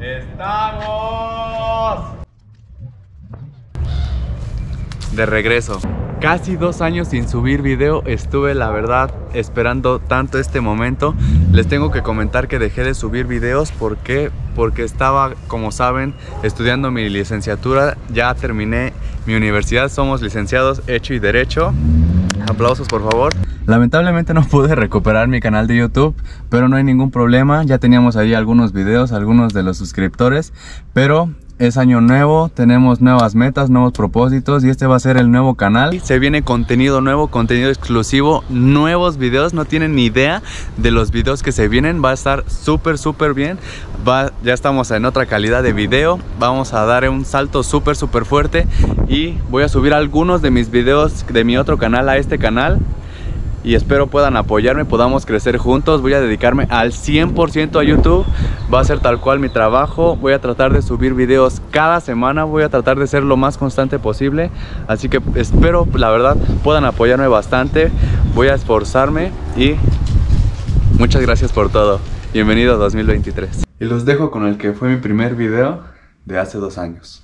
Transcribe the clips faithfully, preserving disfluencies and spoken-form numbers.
¡Estamos! De regreso. Casi dos años sin subir video, estuve la verdad esperando tanto este momento. Les tengo que comentar que dejé de subir videos. ¿Por qué? Porque estaba, como saben, estudiando mi licenciatura. Ya terminé mi universidad, somos licenciados Hecho y Derecho. Aplausos por favor. Lamentablemente no pude recuperar mi canal de YouTube, pero no hay ningún problema. Ya teníamos ahí algunos videos, algunos de los suscriptores, pero es año nuevo, tenemos nuevas metas, nuevos propósitos y este va a ser el nuevo canal. Se viene contenido nuevo, contenido exclusivo, nuevos videos. No tienen ni idea de los videos que se vienen. Va a estar súper súper bien. Va, ya estamos en otra calidad de video. Vamos a dar un salto súper súper fuerte y voy a subir algunos de mis videos de mi otro canal a este canal. Y espero puedan apoyarme, podamos crecer juntos. Voy a dedicarme al cien por ciento a YouTube. Va a ser tal cual mi trabajo. Voy a tratar de subir videos cada semana. Voy a tratar de ser lo más constante posible. Así que espero, la verdad, puedan apoyarme bastante. Voy a esforzarme y muchas gracias por todo. Bienvenido a dos mil veintitrés. Y los dejo con el que fue mi primer video de hace dos años.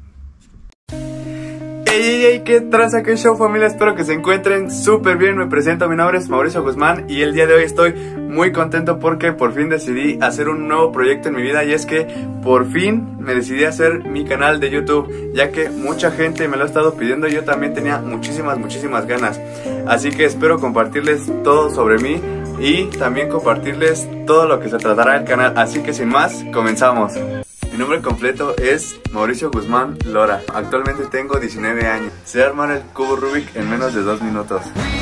Hey, hey, hey, ¿qué traza? ¿Qué show, familia? Espero que se encuentren súper bien. Me presento, mi nombre es Mauricio Guzmán y el día de hoy estoy muy contento porque por fin decidí hacer un nuevo proyecto en mi vida. Y es que por fin me decidí a hacer mi canal de YouTube, ya que mucha gente me lo ha estado pidiendo y yo también tenía muchísimas, muchísimas ganas. Así que espero compartirles todo sobre mí y también compartirles todo lo que se tratará del canal. Así que sin más, comenzamos. Mi nombre completo es Mauricio Guzmán Lora. Actualmente tengo diecinueve años. Sé armar el cubo Rubik en menos de dos minutos.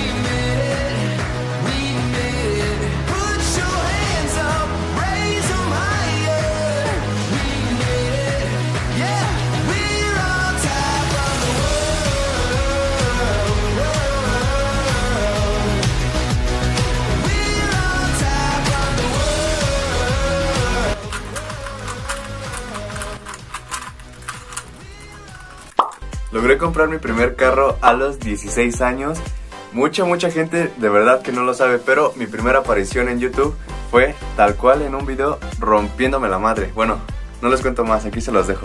Logré comprar mi primer carro a los dieciséis años. Mucha, mucha gente de verdad que no lo sabe, pero mi primera aparición en YouTube fue tal cual en un video rompiéndome la madre. Bueno, no les cuento más, aquí se los dejo.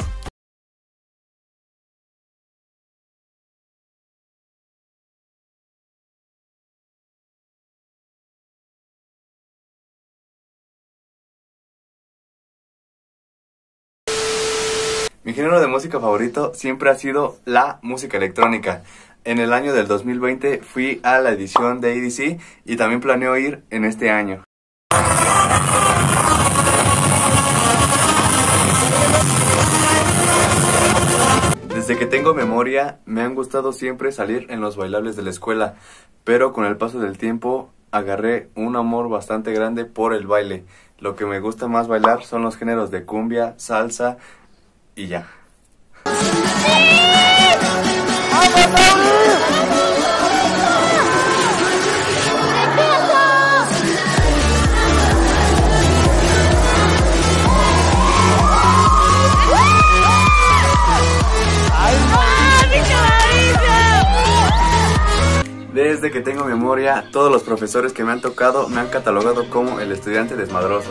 Mi género de música favorito siempre ha sido la música electrónica. En el año del dos mil veinte fui a la edición de E D C y también planeo ir en este año. Desde que tengo memoria me han gustado siempre salir en los bailables de la escuela, pero con el paso del tiempo agarré un amor bastante grande por el baile. Lo que me gusta más bailar son los géneros de cumbia, salsa y ya. Desde que tengo memoria, todos los profesores que me han tocado me han catalogado como el estudiante desmadroso.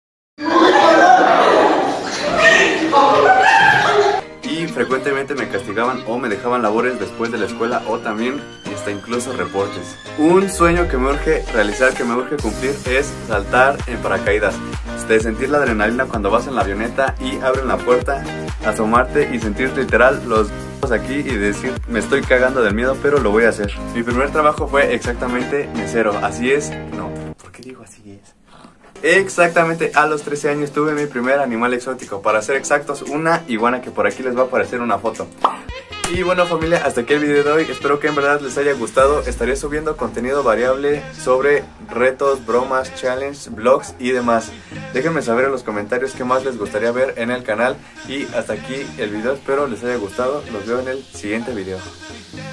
Y frecuentemente me castigaban o me dejaban labores después de la escuela o también hasta incluso reportes. Un sueño que me urge realizar, que me urge cumplir es saltar en paracaídas. De sentir la adrenalina cuando vas en la avioneta y abren la puerta, asomarte y sentir literal los aquí y decir me estoy cagando del miedo, pero lo voy a hacer. Mi primer trabajo fue exactamente mesero, así es, no, ¿por qué digo así es? Exactamente a los trece años tuve mi primer animal exótico, para ser exactos una iguana, que por aquí les va a aparecer una foto. Y bueno, familia, hasta aquí el video de hoy. Espero que en verdad les haya gustado. Estaré subiendo contenido variable sobre retos, bromas, challenges, vlogs y demás. Déjenme saber en los comentarios qué más les gustaría ver en el canal. Y hasta aquí el video, espero les haya gustado. Los veo en el siguiente video.